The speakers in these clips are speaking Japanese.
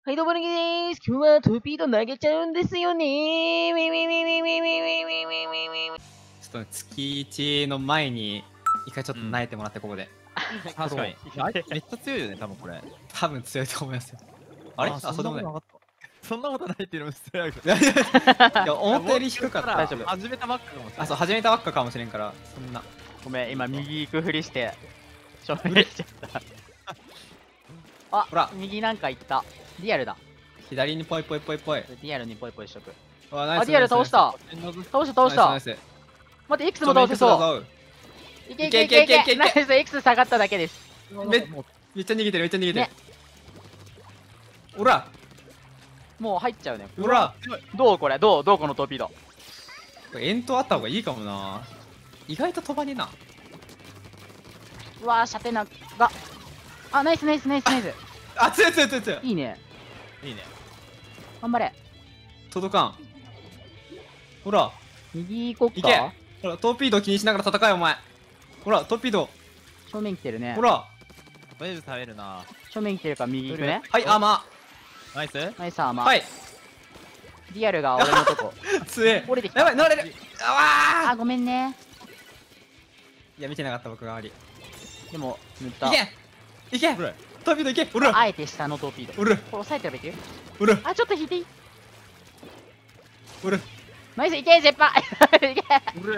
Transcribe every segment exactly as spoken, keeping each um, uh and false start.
はい、どうもねぎでーす。今日はトーピード投げちゃうんですよねー。ウィウィウィウィウィウィウィウィウィウィ。 ちょっと月一の前に一回ちょっと慣れてもらってここで。 確かに。あれめっちゃ強いよね、多分これ。 多分強いと思いますよ。あれ？あ、そうでもない。 そんなことないっていうのも失礼だけど。 いや、思ったより低かった。 大丈夫。始めたばっかかもしれない。 あ、そう、始めたばっかかもしれんから、そんな。 ごめん、今右行くふりして、正面しちゃった。あ、 ほら、 右なんか行った。リアルだ。 左にポイポイポイポイ。 リアルにポイポイしとく。 あ、 リアル倒した。倒した倒した。待って、X も倒せそう。いけいけいけいけ。ナイス、X 下がっただけです。 めっちゃ逃げてる、めっちゃ逃げてる。ほら、 もう入っちゃうね。 ほら、 どうこれ、どうどうこのトーピード。 これ遠投あった方がいいかもな。意外と飛ばねえな。 うわー、射程なが。あ、ナイスナイスナイスナイス。 あ、強い強い強い強い。 いいね。 いいね。 頑張れ。 届かん。ほら。 右行こっか。 か。 ほら、トーピード気にしながら戦え、お前。ほら、トーピード。 正面来てるね。 ほら。 ウェーブ食べるな。 正面来てるから右行くね。 はい、アーマー。ナイスナイスアーマー。 はい。 リアルが俺のとこ。 強え。 降りてきた。 やばい、乗れる。あわあ、ごめんね。 いや、見てなかった僕があり。 でも、塗った。 いけいけトーピードいけ。ほら。 あえて下のトーピード。 ほら。 これ押さえてればいける。 ほら。 あ、ちょっと引いていい。 ほら。 ナイス、いけ、絶版。いけ。いけ。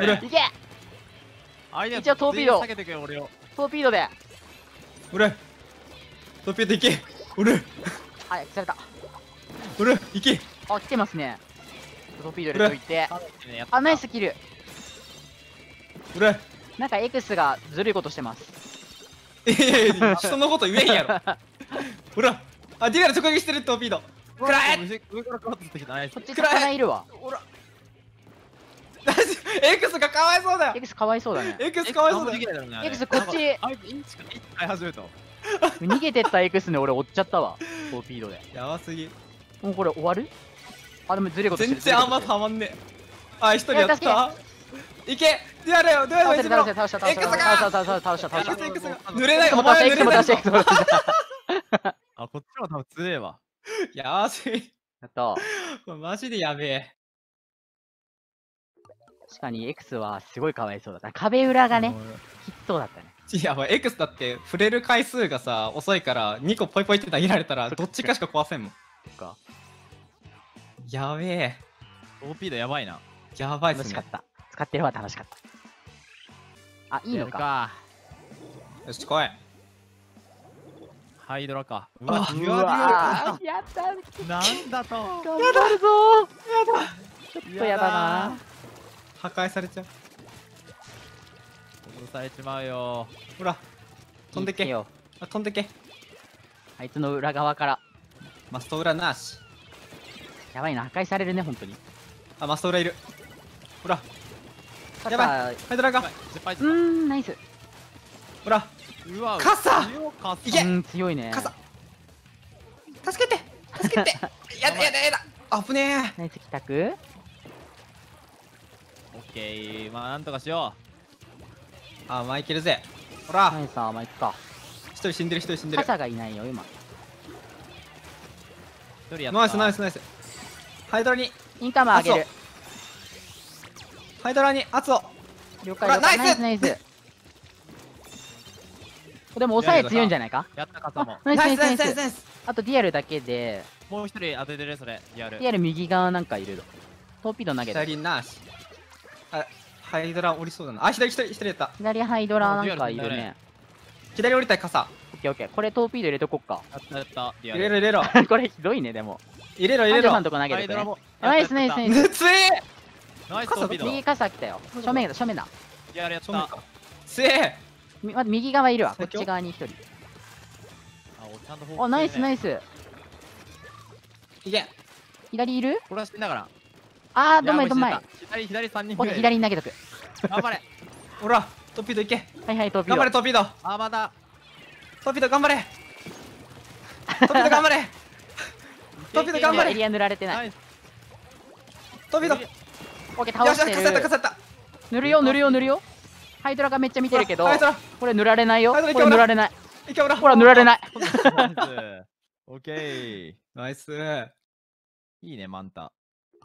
一応トーピード。トーピードで。 ほら。トーピードいけ。ほら。 はい、消された。 ほら、いけ。 あ、来てますね。トーピード入れといて。あ、ナイスキル。 ほら。 なんか X がずるいことしてます。 いやいや、人のこと言えんやろ。ほら。あ、ディラル直撃してるトーピード。くらえ。 上からカットしてきた。 こっち魚いるわ。 ほら。X がかわいそうだよ。 X かわいそうだね。 X かわいそうだよ。 X こっちあいつインチかいっかい始めた。 逃げてった X ね、俺追っちゃったわ。トーピードで。 やばすぎ。 もうこれ終わる？あ、でもずれことしてる。 全然あんまたまんねえ。あ、一人やった。いけ。ディラルよ、ディラルよ。 倒した倒した倒した倒した倒した倒した倒した。 X が濡れない。 お前濡れない。 あ、こっちも多分強えわ。 やばすぎ。 やった。 これマジでやべえ。 確かに X はすごいかわいそうだった。壁裏がね、きつそうだったね。 いや、X だって触れる回数がさ、遅いからにこポイポイって投げられたらどっちかしか壊せんもん。 そっか。 やべえ。 トーピードやばいな。 やばいっすね。 楽しかった。使ってるわ、楽しかった。あ、いいのか。 よし、来い。 ハイドラか。 うわ、 うわやった。 なんだと。 頑張るぞ。やだ。ちょっとやだな。 破壊されちゃう。 殺されちまうよ。 ほら、飛んでけ。あ、飛んでけ。 あいつの裏側から。 マスト裏なし。 やばいな、破壊されるね、本当に。 あ、マスト裏いる。ほら。 やばい。ハイドラが。 うーん、ナイス。 ほら。 うわ、 傘いけ。 うん、強いね。 傘。助けて助けてやだやだやだ危ねえ。 ナイス帰宅。 オッケー、まあなんとかしよう。あ、マイケルぜ。ほら。 ナイス、あ、まあ、いくか。 一人死んでる一人死んでる。 傘がいないよ、今。 一人やった。 ナイスナイスナイス。ハイドラに。 インカムあげる。 ハイドラに圧を。 了解了解。ナイスナイス。でも抑え強いんじゃないか。 やった傘も。 ナイスナイスナイスナイス。あとディアルだけで。 もう一人当ててるそれ。ディアル。 ディアル右側なんかいる。トーピード投げて。 左なし。あ、ハイドラ降りそうだな。あ、左一人一人やった。 左ハイドラなんかいるね。 左降りたい傘。 オッケーオッケー。これトーピード入れとこっか。 やったやった。 入れろ入れろ。 これひどいねでも。 入れろ入れろ。 ハンジョさんとこ投げてくね。ナイスナイスナイス。 強え。 ナイストーピード。 右傘来たよ。正面だ正面だ。 ディアルやった。 強え。 まず右側いるわ。こっち側に一人。あ、ナイスナイス。 いけ。 左いる？ これは死んだから。 あー、どんまいどんまい。 左左三人。 左に投げとく。 頑張れ。 ほら、トーピードいけ。 はいはい、トーピード。 頑張れトーピード。 あ、まだ。 トーピード頑張れ。トーピード頑張れ。トーピード頑張れ。 エリア塗られてない。 トーピード。 オッケー、倒してる。 よし、かさったかさった。 塗るよ塗るよ塗るよ。ハイドラがめっちゃ見てるけど、これ塗られないよ。これ塗られない。 ほら塗られない。 オッケー。 ナイス。 いいね、マンタ。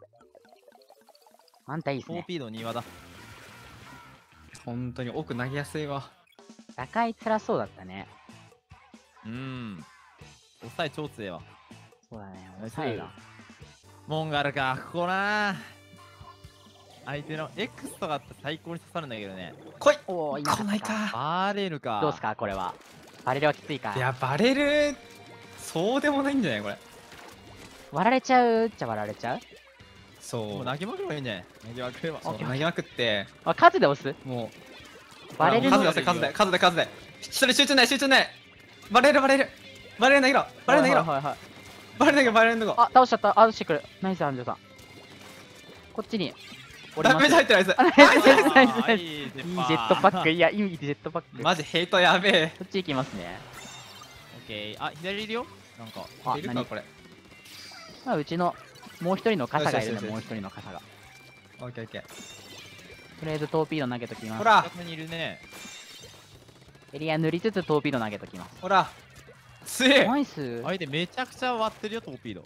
あんたいいっすね。 トーピード庭だ。 本当に奥投げやすいわ。 高い辛そうだったね。 うーん。抑え超強えわ。 そうだね、抑えが。 モンガルか、ここな。相手の X とかって最高に刺さるんだけどね。 来い。 おお、 来ないか。 バレるか。 どうすか、これは。バレルはきついか。 いや、バレる。そうでもないんじゃないこれ。 割られちゃうっちゃ割られちゃう。 そう。 もう投げまくればいいんじゃない？投げまくれば。 そう投げまくって、 あ、数で押す。 もう。 バレるの数で押せ、数で、数で、数で。それ集中ない、集中ない。バレる、バレる。バレる投げろ。バレる投げろ。 はいはいはいはい。 バレる投げろ、バレる投げろ。 あ、倒しちゃった。あ、してくる。ナイス、アンジョさん。こっちに。 ダメージ入ってないです。 あナイスナイスナイスナイスあーいいいいジェットパック。いや、いいジェットパック。 マジヘイトやべえ。 こっち行きますね。 オッケー。あ、左いるよ。なんか。 あ、何いるかこれ。 まあ、うちのもう一人の傘がいるね、 よしよしよしもう一人の傘が。 オッケーオッケー。 とりあえずトーピード投げときます。 ほら、 近くにいるね。 エリア塗りつつトーピード投げときます。 ほら。強い。 ナイス。 相手めちゃくちゃ割ってるよ、トーピード。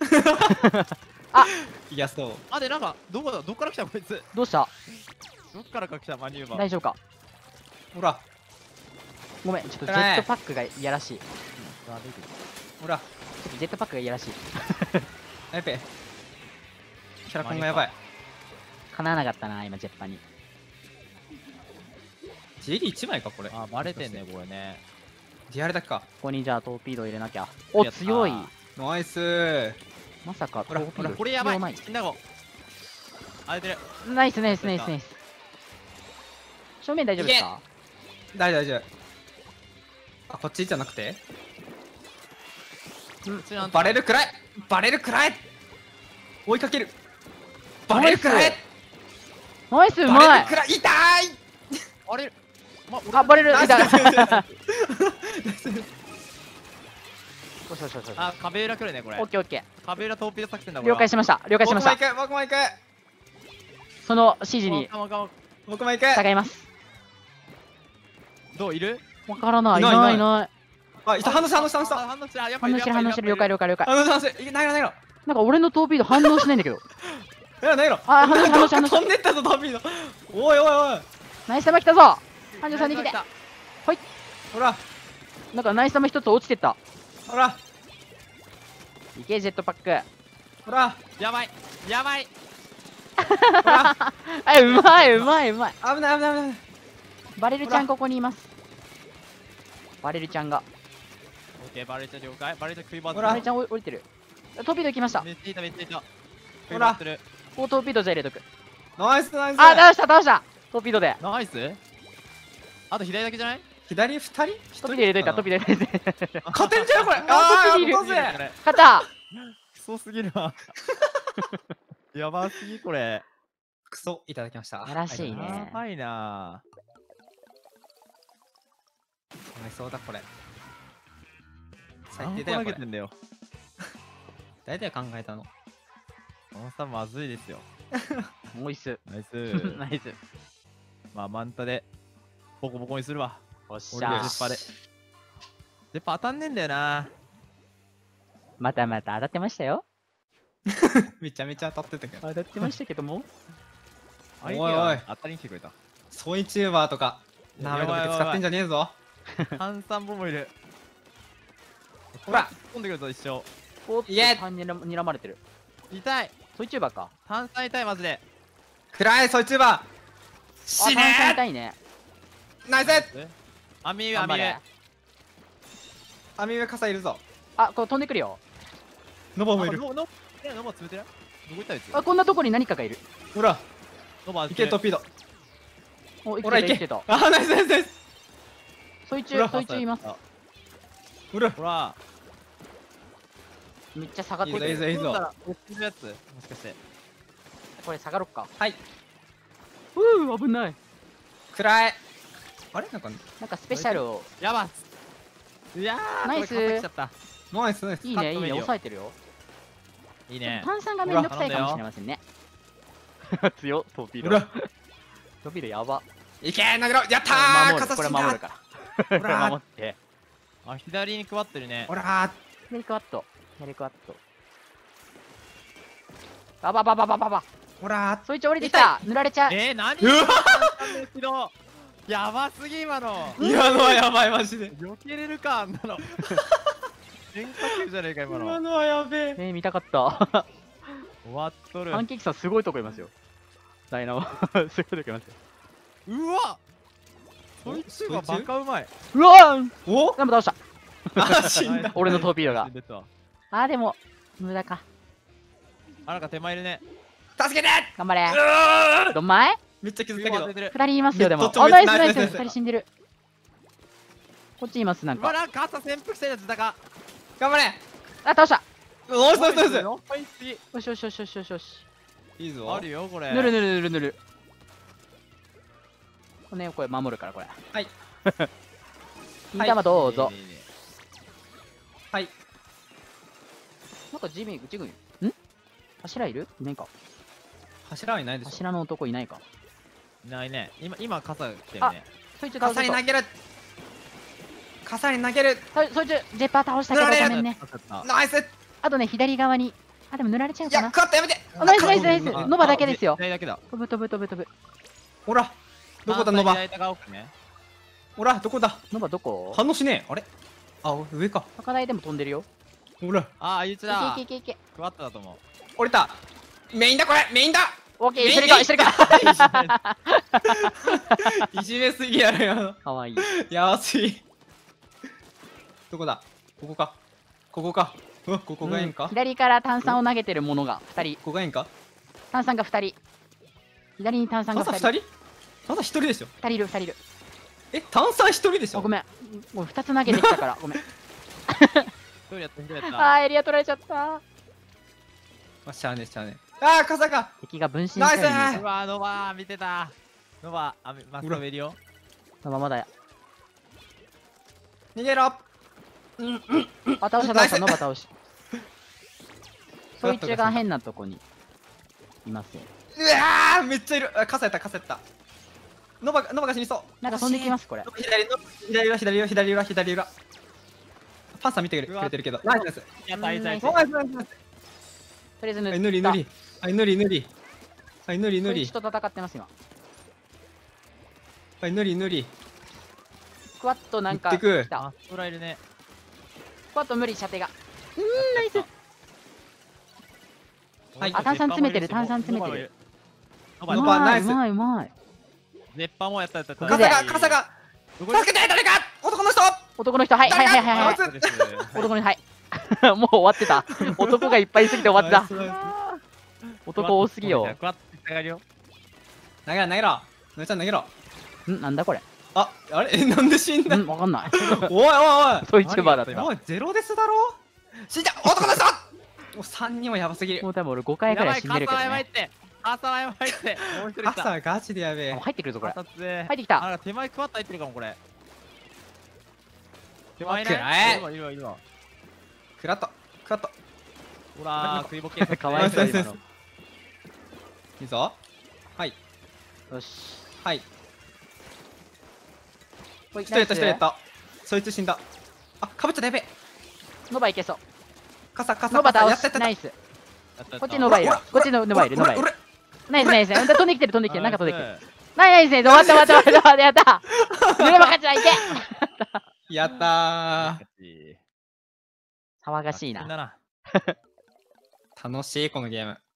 いや、そう。 あ、で、なんか、どこだ、どっから来たこいつ。 どうしたどっからか来たマニューバー。 大丈夫か。 ほら、 ごめん、ちょっとジェットパックがいやらしい。ちょほら。 っとジェットパックがいやらしい。 やべえ。キャラコンがやばい。 叶わなかったな、今、ジェッパに。 ジェリーいちまいか、これ。 あ、バレてんね、これね。 ディアルだけか。 ここにじゃあトーピード入れなきゃ。お、強い。 ナイスー。 まさかトほらほらーピードこれやばい。 必要ない。 死んだ子。あれてる。 ナイスナイスナイスナイス。正面大丈夫ですか？ 大丈夫、大丈夫。あ、こっちじゃなくてバレるくらいバレるくらい追いかけるバレるくらいナイス、うバまいレるく。らい痛いバレる。ま、 あ、バレる。 ナイス痛い。 ナイスナイスよしよしよしよし。 あ、壁裏来るね、これオッ。ケーオッケ壁裏トーピード作戦だ、 ー。 これ。 了解しました。了解しました。 僕も行く僕も行くその指示にかもかも。 僕も行く従います。 どういる？ わからない。いいないないいない。 あ、いた、反応した反応した反応したあ反応してる。やっぱ反反応してる反応してる。了解了解了解。 反応した反応してる投げろ投げろなんか俺のトーピード反応しないんだけど。 投げろ投げろあ、反応して反応して反応して。 飛んでったぞトーピードおいおいおいナイス玉来たぞ。ハンジョさん逃げて。 ほらなんかナイス玉一つ落ちてった。 ほらいけジェットパック。 ほらやばい。やばい。 ほらあ、うまいうまいうまい。 危ない危ない危ないバレルちゃんここにいます。バレルちゃんが。 オッケー、バレちゃん了解。バレちゃん食いバズほらバレルちゃん降りてる。トーピード来ました。 めっちゃいた、めっちゃいた。 ほら食いバズってる。 お、トーピードじゃあ入れとく。 ナイスナイスあ、倒した倒した。トーピードで。 ナイス。あと左だけじゃない？ 左二人トーピード入れといた。トーピード入れといた。 勝てんじゃんこれああこっちにいるー落とせこれ勝った。 クソすぎるわ。やばすぎこれ。 クソいただきましたやらしいねやばいなかわいそうだこれぁ。 最何個低だよこれ投げてんだよ。 誰だよ考えたのこのさんまずいですよ。 もういっす。 ナイス。 ナイス。 まあ、マンタでボコボコにするわ。 おっし俺ゃのジェッパで。ジェッパ当たんねえんだよな。 またまた当たってましたよ。 めちゃめちゃ当たってたけど当たってましたけども。 おい相手がおい当たりに来てくれた。 ソイチューバーとかなめとけ使ってんじゃねえぞ炭酸ボムいる。 ほら飛んでくると一生。 おっと、 イエー単にらにらまれてる。 痛い。 ソイチューバーか。 炭酸痛いマジで。 くらえソイチューバーあ、 死炭酸ね痛いね。 ーナイス網上網上頑張れ。 網上傘いるぞあ、これ飛んでくるよ。 ノボもいるノノノボ潰れてる。どこ行ったやつ。 あ、こんなとこに何かがいる。 ほらノボいけトピードお、生ほらいけきてた生きてた。 あナイスナイスナイスソイチほらュー、ソイチューいます。 ほらほら。 めっちゃ下がっていいぞいいる。 ぞいいぞ落ちるやつもしかして。 これ下がろっか。 はい。 うー、危ない。 くらえあれなんかなんかスペシャルを。 やばっ。いやー、 ナイスこれ勝ってきちゃった。 ナイスナイスいいね、いいね、 カットメニュー抑えてるよ。 いいね。 炭酸がめんどくさいかもしれませんね。強っ、トーピード。 ほらトーピードやば。 いけー投げろやったー守る、これ傘死んだ守るから。これ守って。 あ、左に配ってるねほ。ら左クワット。左クワット。バババババババ。 ほらそいつ降りてきた。塗られちゃう。 えー、何うわやばすぎ今の。 今のはやばいマジで。 避けれるかあんなの。変化球じゃねえか今の。 今のはやべえ。 えー、見たかった。 終わっとる。 パンケーキさんすごいとこいますよ。ダイナモ。すごいとこいますよ。 うわそいつがバカうまい。 うわーお全部倒した。 あ、死んだ。 俺のトーピードが死ん。でたわあーでも、無駄か。 あ、なんか手前いるね。 助けて頑張れ。 うわーどんまいめっちゃ削ったけど。 出てる。 二人いますよ、でも。 どっちもあ、ナイスナイス。 ナイスナイス二人死んでる。こっちいます、なんうわ、 か。 なんか朝潜伏したやつだか。 頑張れあ、倒した。 ナイスナイスナイスナイスよしよしよしよしよしよし。 いいぞ。 あるよこれ。 ぬるぬるぬるぬる。これね、これ守るから、これ。 はい。 金玉どうぞ。 いいねいいねはい。 なんか地面、地軍。ん柱いるいないか。 柱はいないでしょ。 柱の男いないか。 いないね。今、今傘来てるね。 そいつ倒すと傘に投げる傘に投げるそそいつ、ジェッパー倒したけど、 塗られるごめんね。 ナイスいあとね、左側に。あ、でも塗られちゃうかや、 な。 クワッとやめてあナイスナイスナイス。 あノバだけですよあ。左だけだ。 飛ぶ飛ぶ飛ぶ飛ぶ。 ほらどこだノバ左が奥ね。 ほらどこだノバどこ反応しねえあれあ、上か高台でも飛んでるよ。 ほらああ、いついだけいけいけいけ。 クワットだと思う。 降りたメインだこれメインだオッケー、 メイン一緒に行こう、一緒に行こいじめすぎやろよう。かわいい。 やばすぎどこだここかここかうわここがいいんか、 うん左から炭酸を投げてるものがふたり。 ここがいいんか炭酸がふたり。左に炭酸が炭酸ふたり。 ふたり炭酸ひとりでしょふたりいる、ふたりいる。 え炭酸ひとりでしょあごめん。もうふたつ投げてきたから、ごめん。 一人やった、一人やった。 あー、エリア取られちゃった。 まあ、しゃあねえしゃあねえあー傘か敵が分身したように見えナイスたうわー、ノバー見てた。ノバー、あ、マストベリオ。 そのままだよ。 逃げろうんうんあ、倒した倒した、ノバ倒し。そいつが変なとこにいますよ。 うわーめっちゃいるあ傘やった傘やったノバノバが死にそうなんか飛んできます、これ。 左の左裏左裏左裏左裏パンサー見てくれくれてるけどナイスナイスやった、いたいうんた。 ナイスナイスナイスとりあえず塗った。 はい塗り塗りはい塗り塗りはい塗り塗りそいつと戦ってます、今。 はい塗り塗りクワットなんか塗ってく来た。 あ、ストラいるね。 クワット無理、射程が。うーん、ナイス。 はいあ炭酸詰めてる炭酸詰めてる。 ノバうノバノバまい、 ナイスうまい、うまい。 熱波もやったやったやった。 傘が傘がどこで助けて誰か男の人男の人、はい、はい、はい、はい、はい。 誰そうです男の人、はい。もう終わってた。男がいっぱいいすぎて終わってた。 ナイスナイ男多すぎよ。 クワッと下がるよ。 ス投げろ投げろのりちゃん投げろんなんだこれ。 ああれえなんで死んだんわかんない。 おいおいおいソイチューバーだった。 おいゼロですだろ死んだ男の人もうさんにんはやばすぎるもう多分俺ごかいくらい死んでるけどね。 やばい、って。朝はやばいって。もう一人来た。 朝ガチでやべえあ入ってくるぞ、これ。 朝つえ。 入ってきた。 あら、手前クワッと入ってるかも、これ。手前くらえいるわ、いるわ、いるわ。 クラッとクラッとほらー、水ぼけ。 かわいそう、 ナイスナイス今の。 いいぞはいよし。 はいこい一人やった一人やったそいつ死んだあかぶっちゃったやべえノバいけそう。 傘傘ノバ倒す。 傘やったやったナイス。 やったやったこっちノバいる。こっちのノバいる、ノバいる。 俺ナイスナイス。飛んできてる、飛んできてる。なんか飛んできてる。 ナイスナイスナイス。終わった終わった終わった終わった。やった。濡れば勝ちだ、いけ。 やった騒がしいな。 だな。 ー楽しいこのゲーム